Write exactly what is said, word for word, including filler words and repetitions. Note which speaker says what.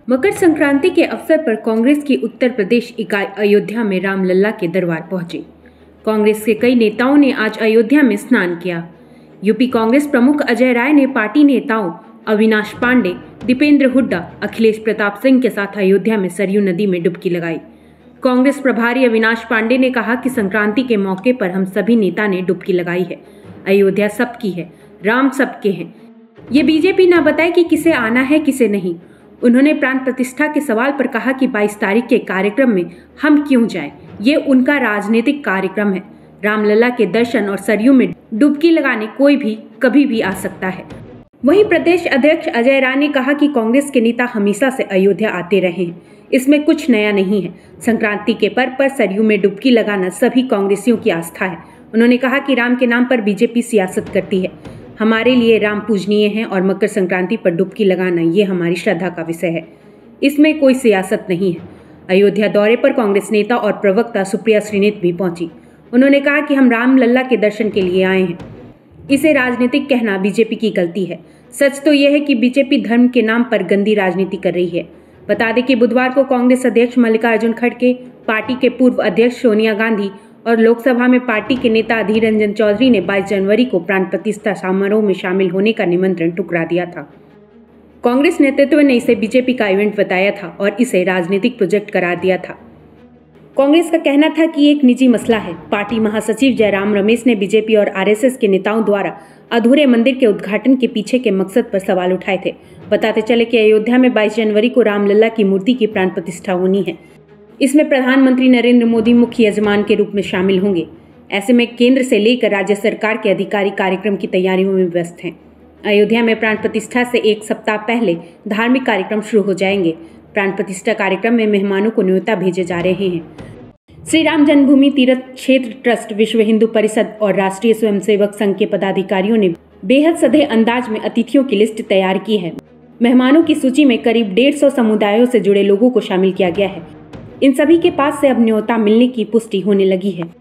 Speaker 1: मकर संक्रांति के अवसर पर कांग्रेस की उत्तर प्रदेश इकाई अयोध्या में रामलला के दरबार पहुंची। कांग्रेस के कई नेताओं ने आज अयोध्या में स्नान किया। यूपी कांग्रेस प्रमुख अजय राय ने पार्टी नेताओं अविनाश पांडे, दीपेंद्र हुड्डा, अखिलेश प्रताप सिंह के साथ अयोध्या में सरयू नदी में डुबकी लगाई। कांग्रेस प्रभारी अविनाश पांडे ने कहा कि संक्रांति के मौके पर हम सभी नेता ने डुबकी लगाई है। अयोध्या सबकी है, राम सबके हैं। ये बीजेपी ना बताए कि किसे आना है किसे नहीं। उन्होंने प्राण प्रतिष्ठा के सवाल पर कहा कि बाईस तारीख के कार्यक्रम में हम क्यों जाएं? ये उनका राजनीतिक कार्यक्रम है। रामलला के दर्शन और सरयू में डुबकी लगाने कोई भी कभी भी आ सकता है। वहीं प्रदेश अध्यक्ष अजय राय ने कहा कि कांग्रेस के नेता हमेशा से अयोध्या आते रहे हैं, इसमें कुछ नया नहीं है। संक्रांति के पर्व पर सरयू में डुबकी लगाना सभी कांग्रेसियों की आस्था है। उन्होंने कहा कि राम के नाम पर बीजेपी सियासत करती है। हमारे लिए राम पूजनीय हैं और मकर संक्रांति पर डुबकी लगाना ये हमारी श्रद्धा का विषय है, इसमें कोई सियासत नहीं है। अयोध्या दौरे पर कांग्रेस नेता और प्रवक्ता सुप्रिया श्रीनेत भी पहुंची। उन्होंने कहा कि हम रामलला के दर्शन के लिए आए हैं। इसे राजनीतिक कहना बीजेपी की गलती है। सच तो यह है कि बीजेपी धर्म के नाम पर गंदी राजनीति कर रही है। बता दें कि बुधवार को कांग्रेस अध्यक्ष मल्लिकार्जुन खड़गे, पार्टी के पूर्व अध्यक्ष सोनिया गांधी और लोकसभा में पार्टी के नेता अधीर रंजन चौधरी ने बाईस जनवरी को प्राण प्रतिष्ठा समारोह में शामिल होने का निमंत्रण ठुकरा दिया था। कांग्रेस नेतृत्व ने इसे बीजेपी का इवेंट बताया था और इसे राजनीतिक प्रोजेक्ट करार दिया था। कांग्रेस का कहना था कि एक निजी मसला है। पार्टी महासचिव जयराम रमेश ने बीजेपी और आरएसएस के नेताओं द्वारा अधूरे मंदिर के उद्घाटन के पीछे के मकसद पर सवाल उठाए थे। बताते चले कि अयोध्या में बाईस जनवरी को रामलला की मूर्ति की प्राण प्रतिष्ठा होनी है। इसमें प्रधानमंत्री नरेंद्र मोदी मुख्य यजमान के रूप में शामिल होंगे। ऐसे में केंद्र से लेकर राज्य सरकार के अधिकारी कार्यक्रम की तैयारियों में व्यस्त हैं। अयोध्या में प्राण प्रतिष्ठा से एक सप्ताह पहले धार्मिक कार्यक्रम शुरू हो जाएंगे। प्राण प्रतिष्ठा कार्यक्रम में मेहमानों को न्योता भेजे जा रहे हैं। श्री राम जन्मभूमि तीर्थ क्षेत्र ट्रस्ट, विश्व हिंदू परिषद और राष्ट्रीय स्वयंसेवक संघ के पदाधिकारियों ने बेहद सधे अंदाज में अतिथियों की लिस्ट तैयार की है। मेहमानों की सूची में करीब डेढ़ सौ समुदायों से जुड़े लोगों को शामिल किया गया है। इन सभी के पास से अब न्योता मिलने की पुष्टि होने लगी है।